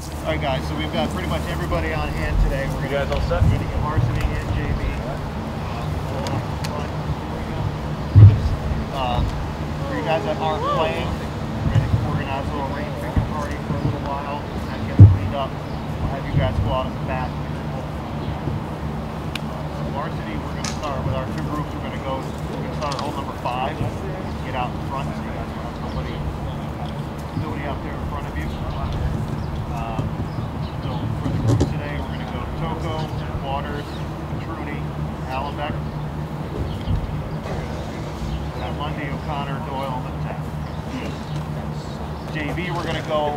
All right, guys. So we've got pretty much everybody on hand today. We're You guys all set? going to get varsity and JV. For you guys that aren't playing, we're going to organize a little rain picking party for a little while. That gets cleaned up. We'll have you guys go out in the back. So varsity, we're going to start with our two groups. We're going to start at hole number 5. Get out in front so you guys will have nobody out there in front of you. So for the group today, we're going to go Toko, Waters, Petruni, Allenbeck. Got Lundy, O'Connor, Doyle, and the 10. JV, we're going to go.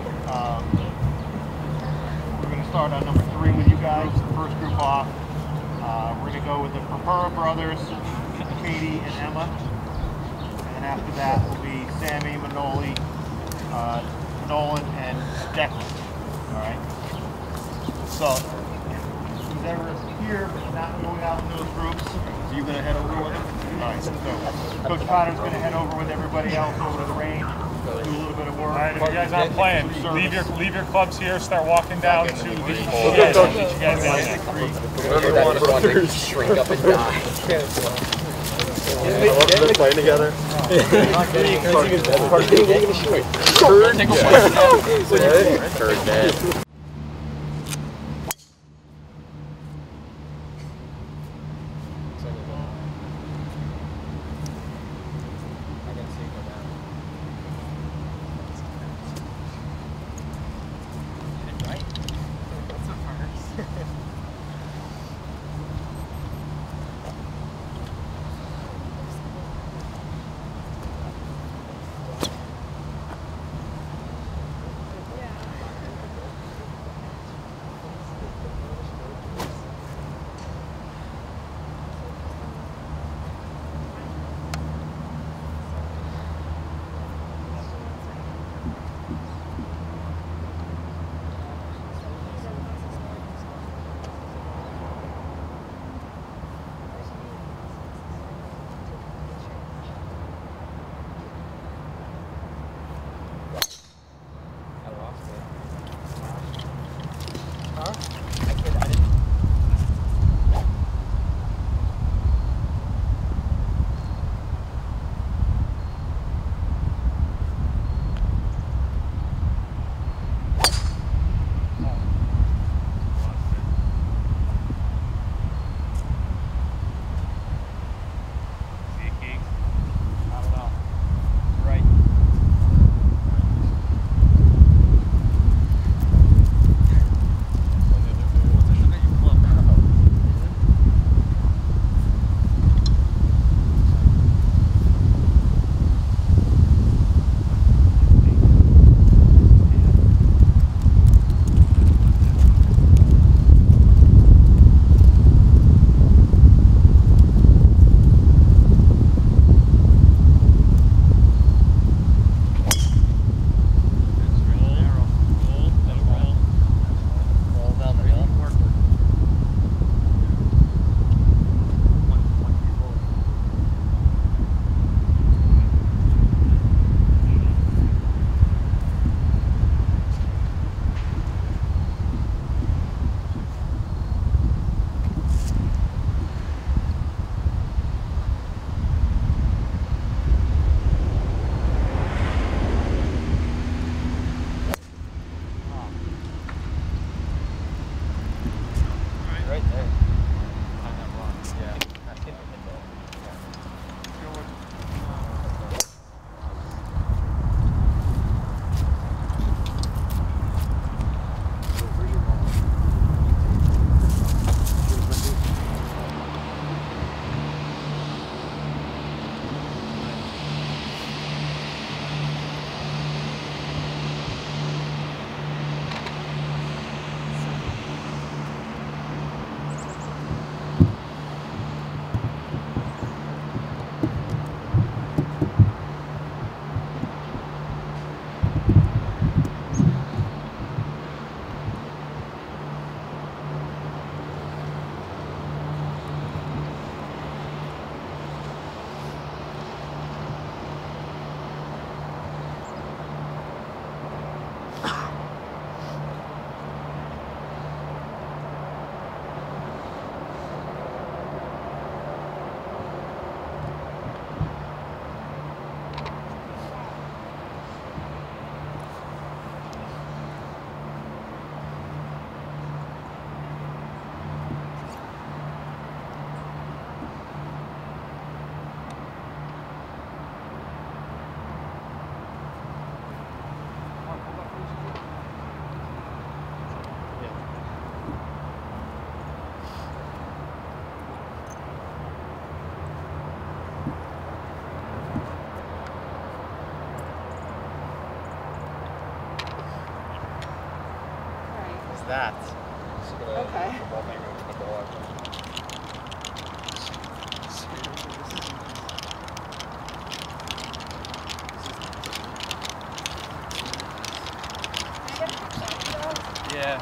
We're going to start on number 3 with you guys. The first group off. We're going to go with the Purpura brothers, Katie and Emma. And after that will be Sammy, Manoli, Nolan, and Declan. All right. So, who's ever here but not going out in those groups, are you going to head over with them? All right. So, Coach Potter's going to head over with everybody else over to the range, do a little bit of work. All right. If you guys aren't playing, leave your clubs here. Start walking down to the yeah, I'll meet you guys down there. Shrink up and die. They're playing together. Turd dead. that. Okay. Yeah.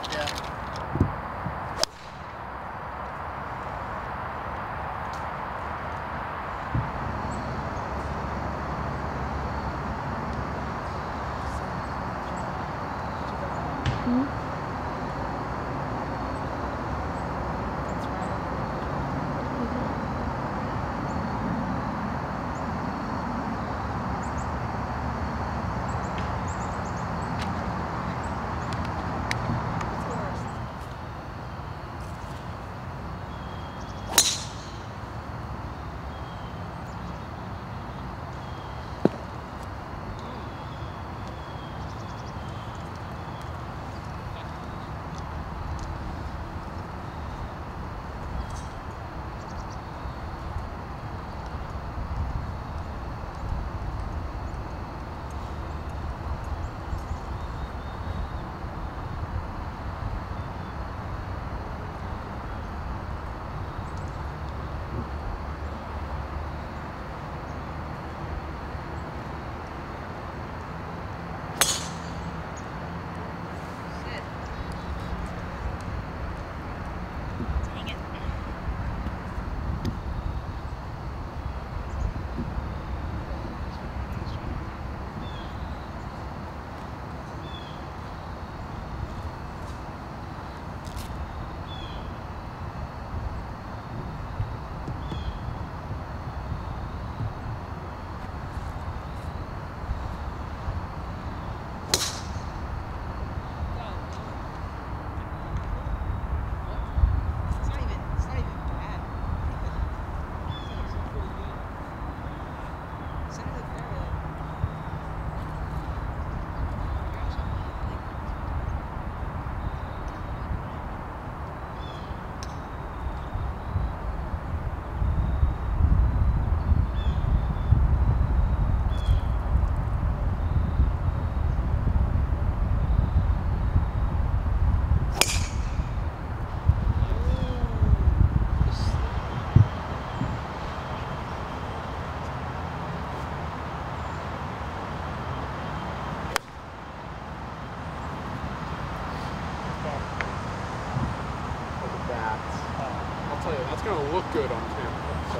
I'll tell you, that's gonna look good on camera. So.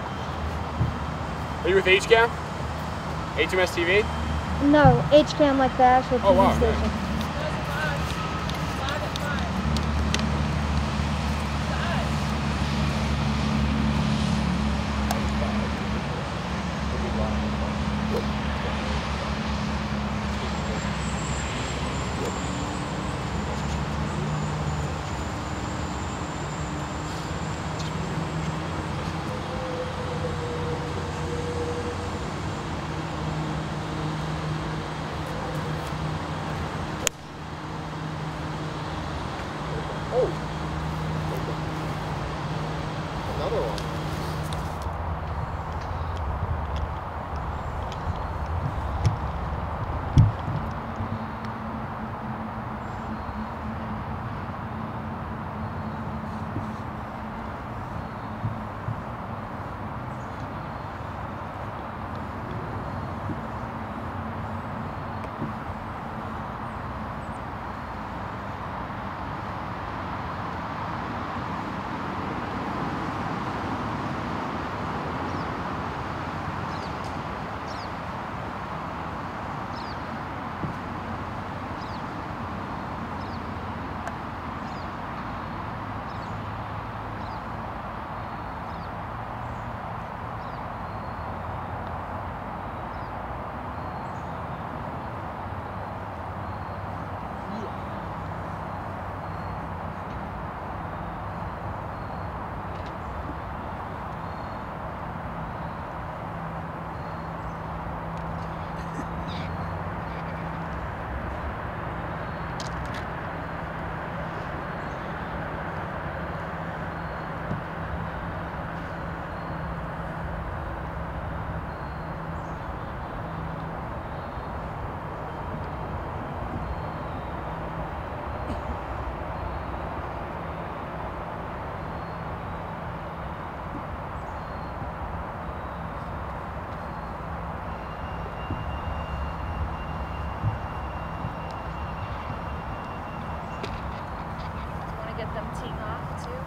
Are you with HCAM? HMS TV? No, HCAM like the actual TV wow, station. nice. get them teeing off too.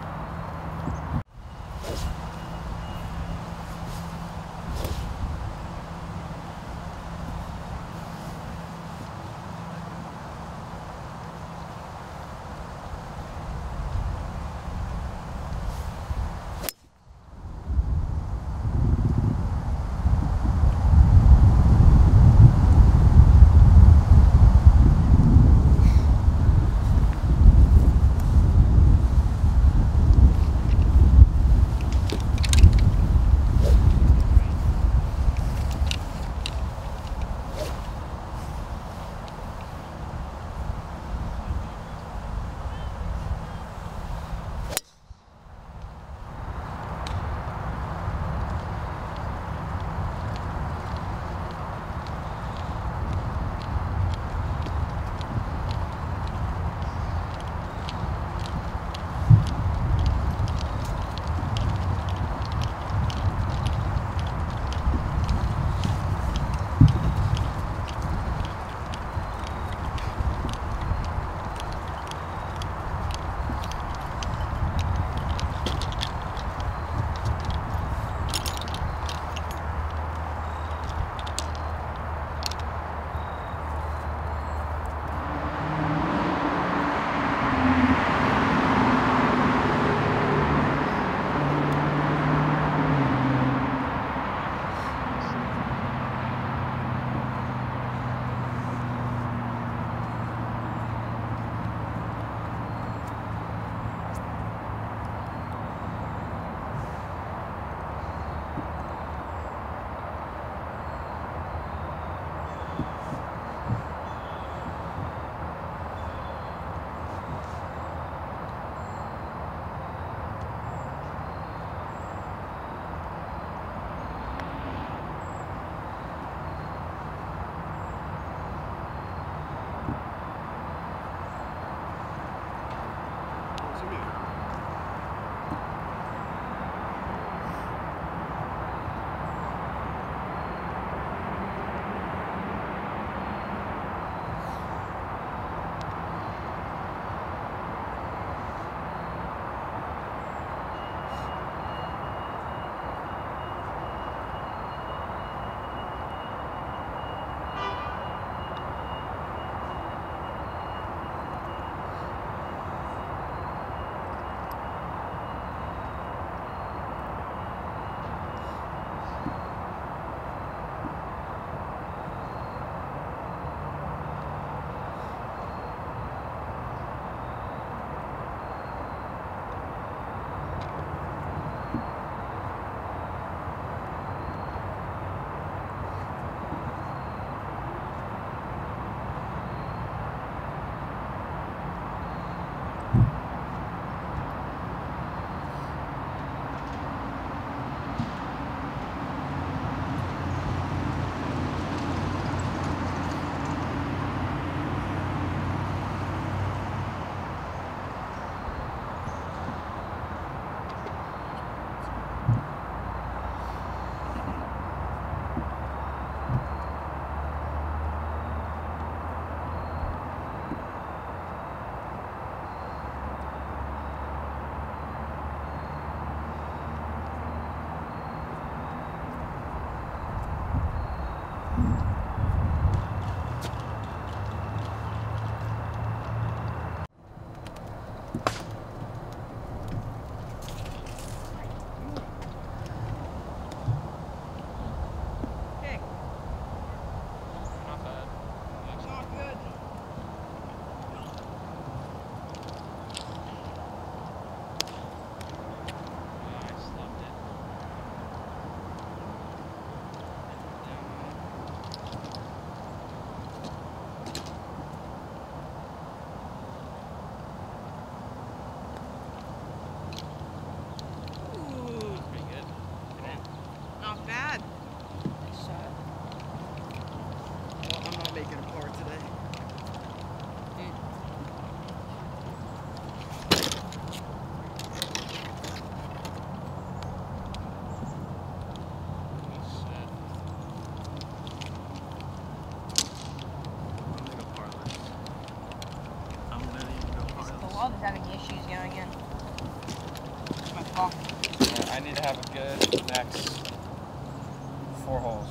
Club's having issues going in. My fault. Yeah, I need to have a good next 4 holes.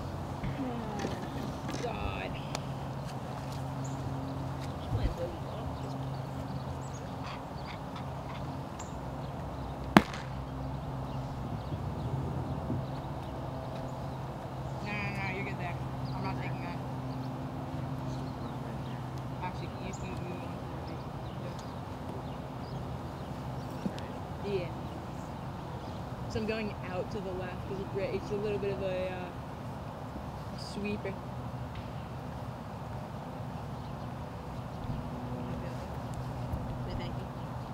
Oh, God. No, you're good there. I'm not taking that. Actually, you can move on for me. Yeah. So I'm going out to the left because it's a little bit of a sweeper. Say thank you.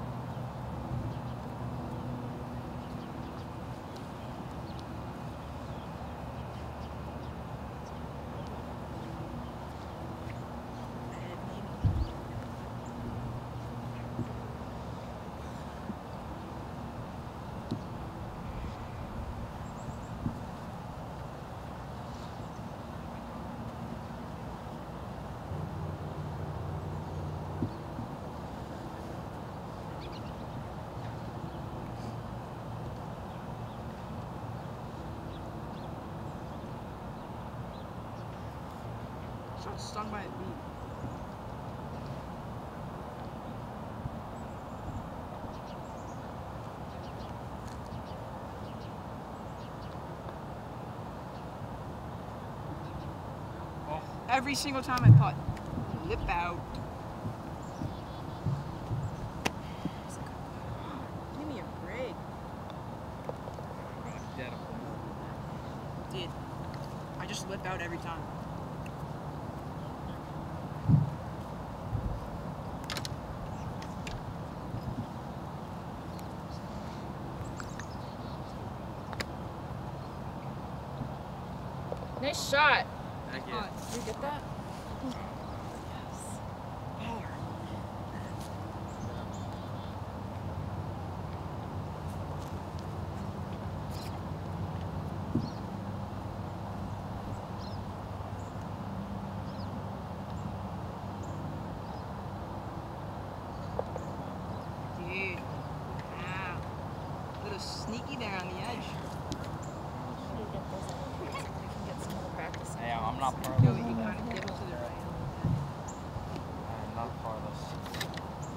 Got stung by a bee. Oh. Every single time I putt, lip out. Give me a break. Dude, I just lip out every time. Nice shot. Thank you. Did you get that? Dude, wow. A little sneaky there on the edge. Yeah, I'm not part of No, this. you kind of dip to the right. I'm not part of this.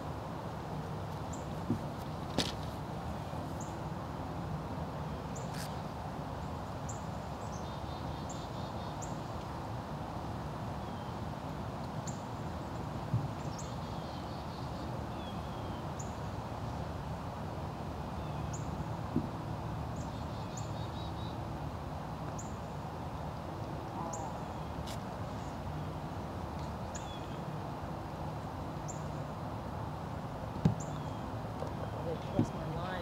Trust my line.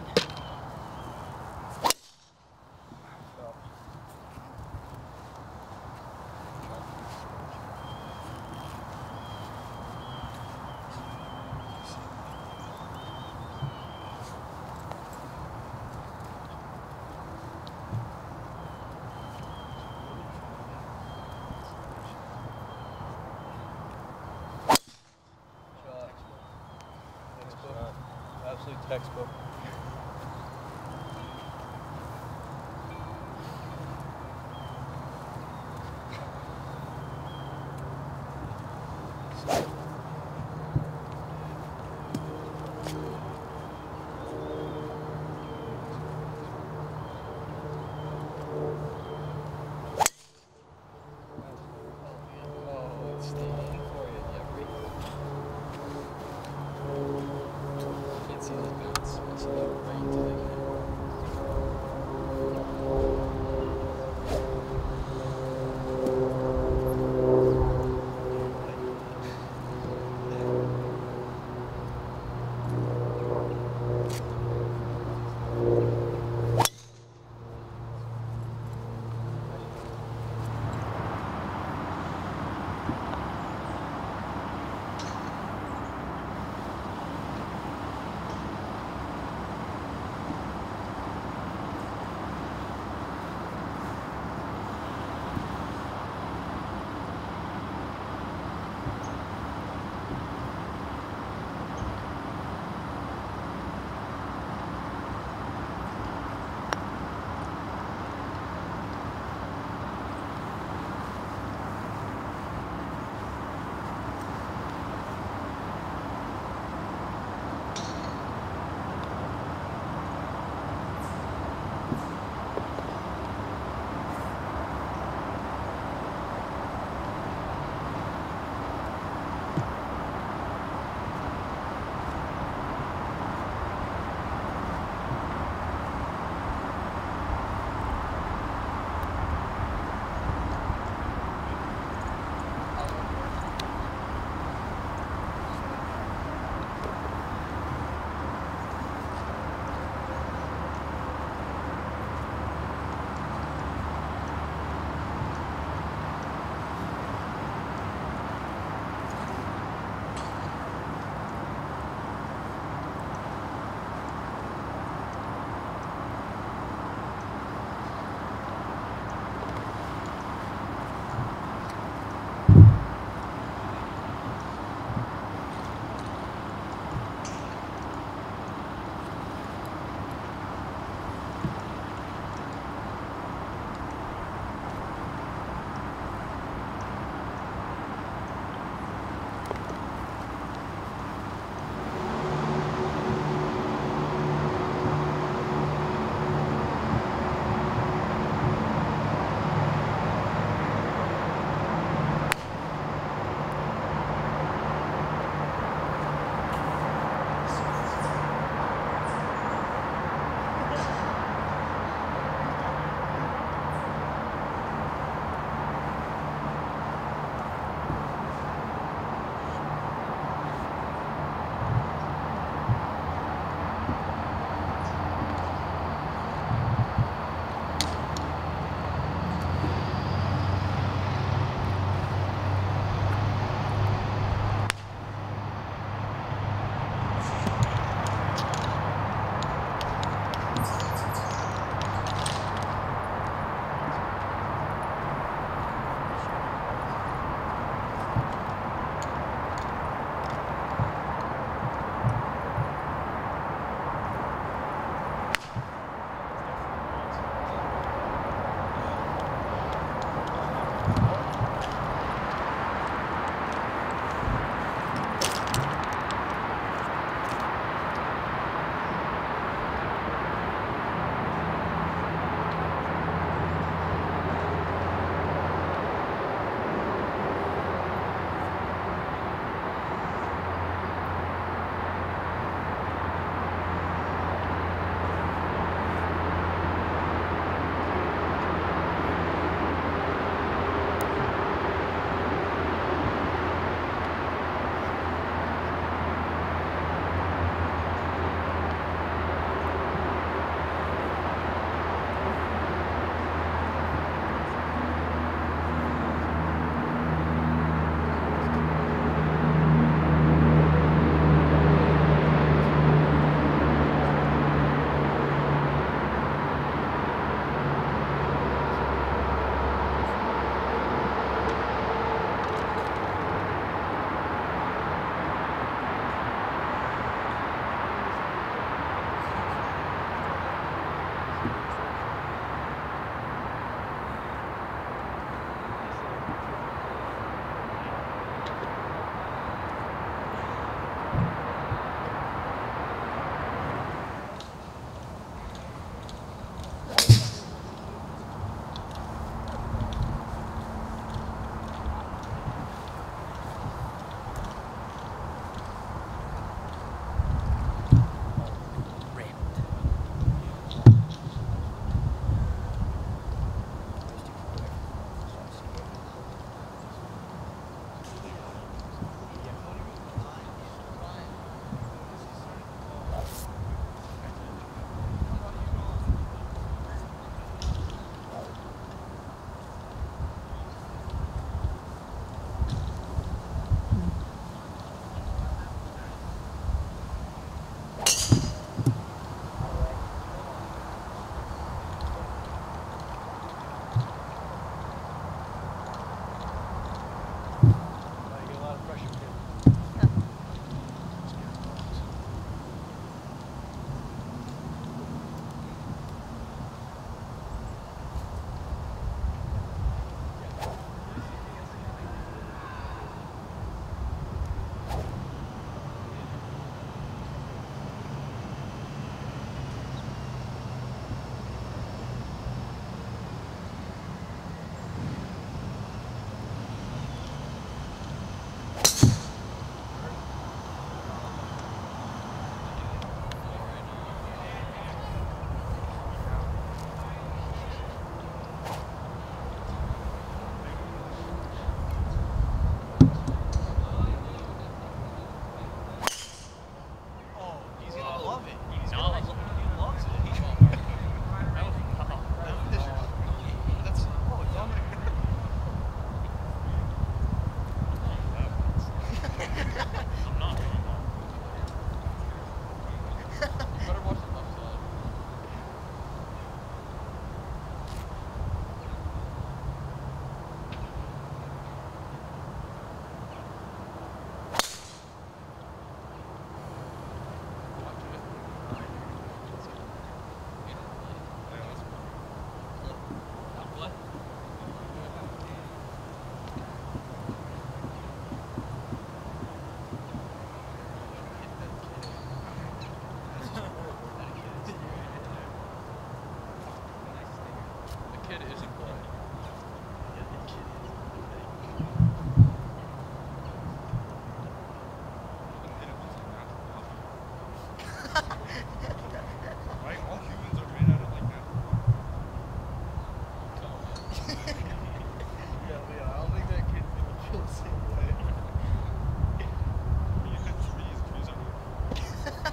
Absolute textbook. Oh, it's staging for you, Jeffrey. Can't see this bounce. Right? All humans are made out of like that. Yeah, Leo, I don't think that kid's gonna feel the same way. You hit trees are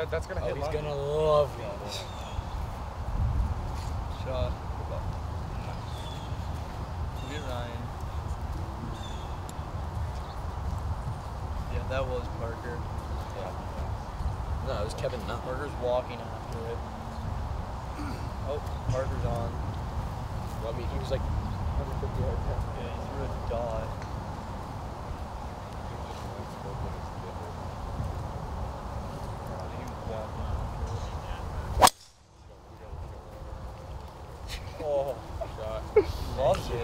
That's gonna hit. He's gonna love that. Shot. Look at Ryan. Yeah, that was Parker. Yeah. No, it was Kevin Nutt. Parker's walking after it. Oh, Parker's on. Well, I mean, he was like 150 yards down. Yeah, he threw a dot. He was walking after it. Oh, shot. Loves it.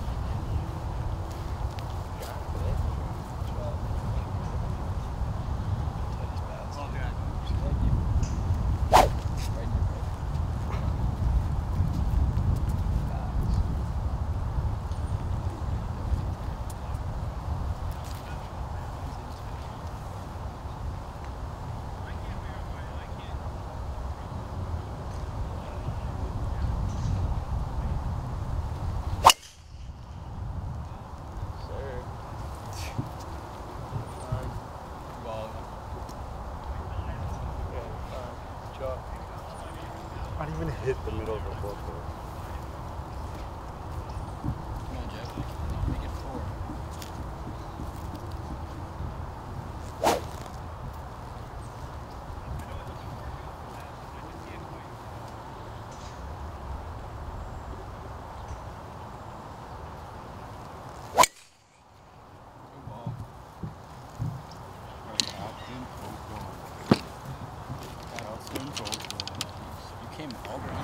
Not even hit the middle of the book. Come on, Jeff. Make it 4. You came all the way.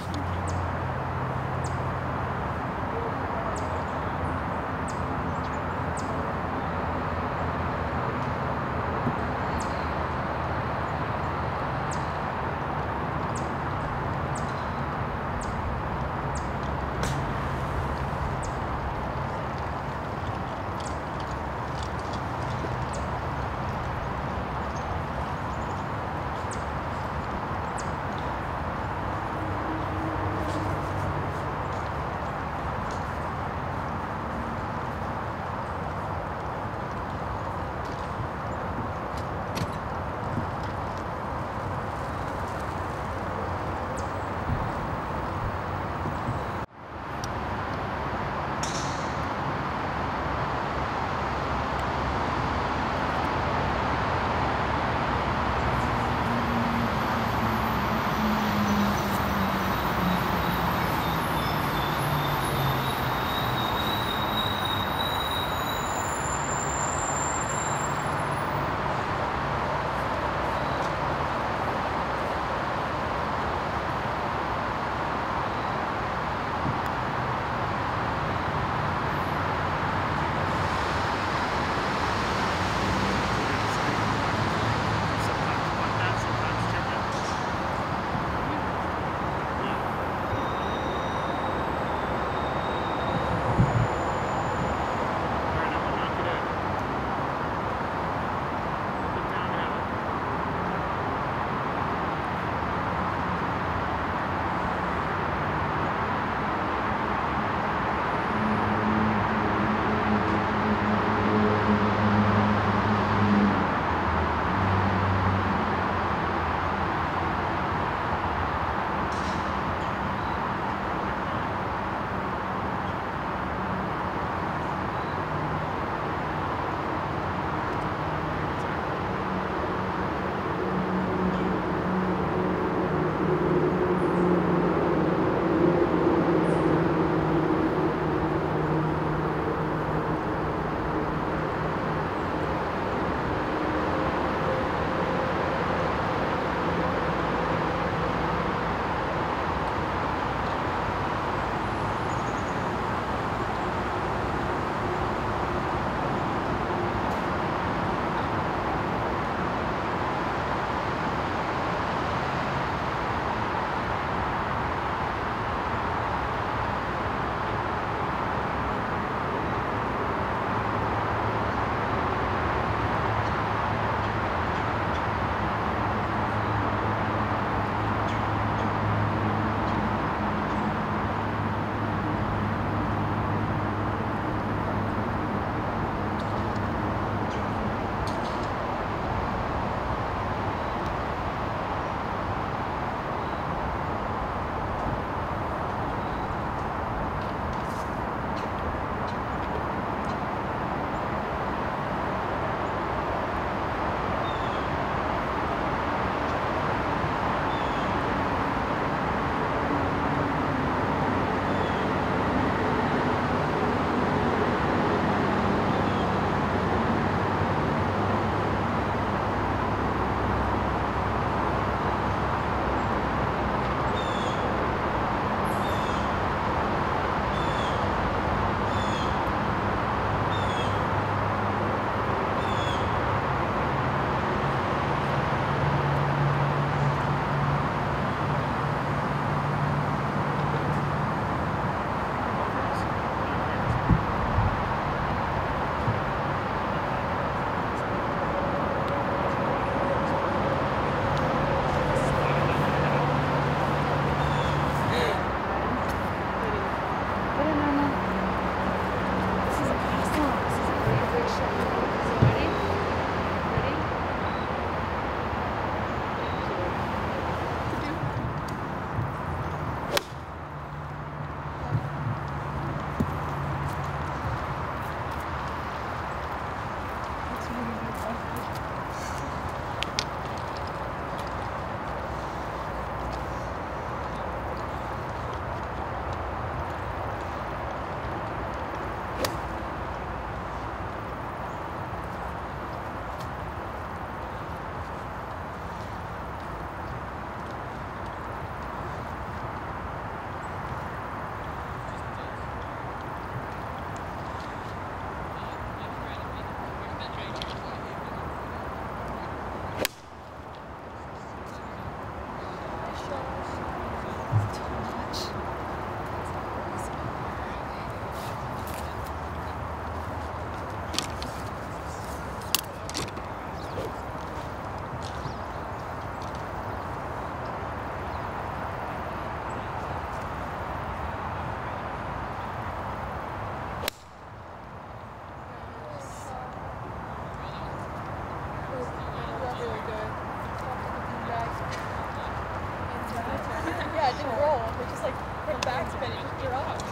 backspin, it just drops.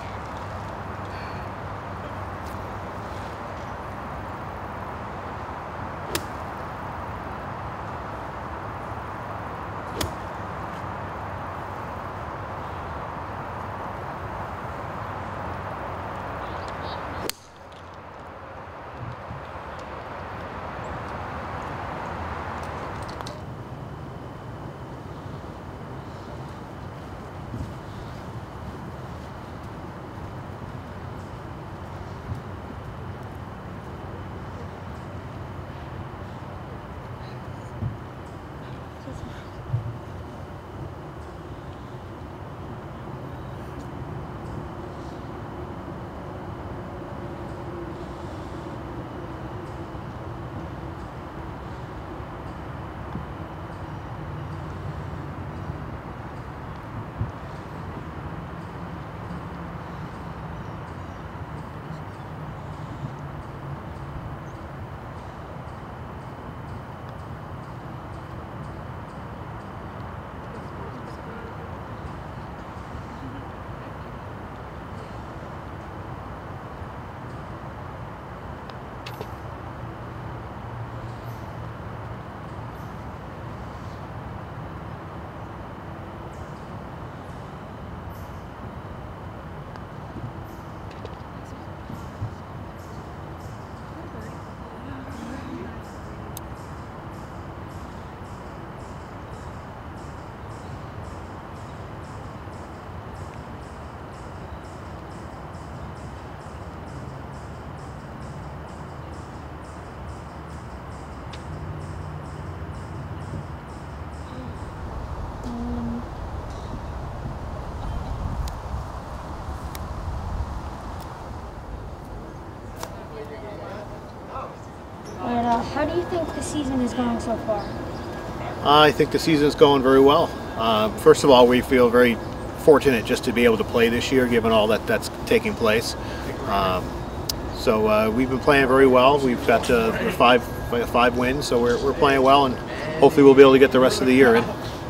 How do you think the season is going so far? I think the season's going very well. First of all, we feel very fortunate just to be able to play this year, given all that's taking place. So we've been playing very well. We've got five wins, so we're playing well, and hopefully we'll be able to get the rest of the year in.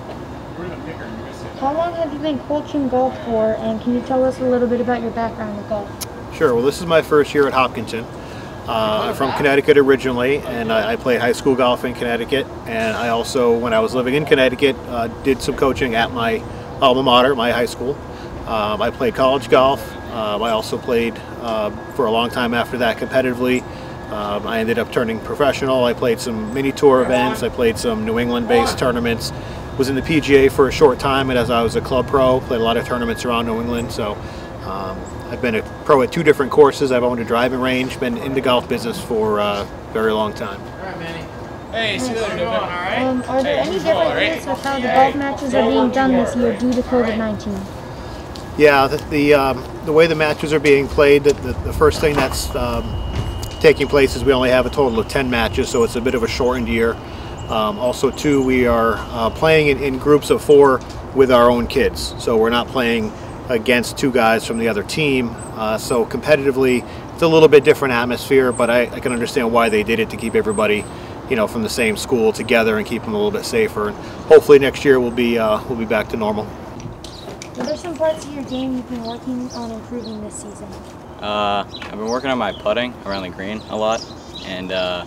How long have you been coaching golf for, and can you tell us a little bit about your background with golf? Sure. Well, this is my first year at Hopkinton. I'm from Connecticut originally, and I played high school golf in Connecticut. And I also, when I was living in Connecticut, did some coaching at my alma mater, my high school. I played college golf. I also played for a long time after that competitively. I ended up turning professional. I played some mini tour events. I played some New England-based tournaments. Was in the PGA for a short time, and as I was a club pro, played a lot of tournaments around New England. So I've been a pro at 2 different courses. I've owned a driving range. Been in the golf business for a very long time. Hey, see you later, all right? Are there any differences with how the golf matches are being done this year due to COVID-19? Yeah, the way the matches are being played, the first thing that's taking place is we only have a total of 10 matches, so it's a bit of a shortened year. Also, too, we are playing in groups of 4 with our own kids, so we're not playing against 2 guys from the other team. So competitively, it's a little bit different atmosphere, but I can understand why they did it, to keep everybody, from the same school together and keep them a little bit safer. And hopefully next year we'll be back to normal. What are some parts of your game you've been working on improving this season? I've been working on my putting around the green a lot, and a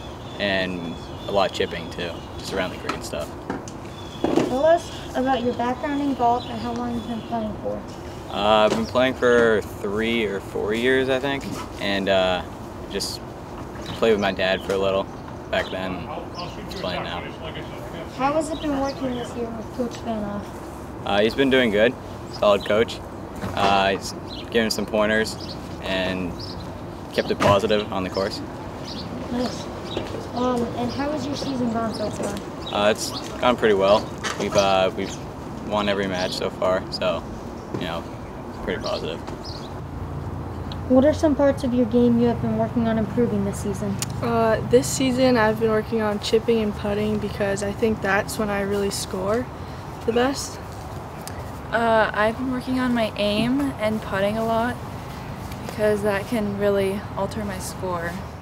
lot of chipping too, just around the green stuff. Tell us about your background in golf and how long you've been playing for. I've been playing for 3 or 4 years, I think, and just played with my dad for a little back then. Just playing now. How has it been working this year with Coach Vanoff? He's been doing good, solid coach. He's given some pointers and kept it positive on the course. Nice. And how has your season gone so far? It's gone pretty well. We've won every match so far, so pretty positive. What are some parts of your game you have been working on improving this season? This season I've been working on chipping and putting because I think that's when I really score the best. I've been working on my aim and putting a lot because that can really alter my score.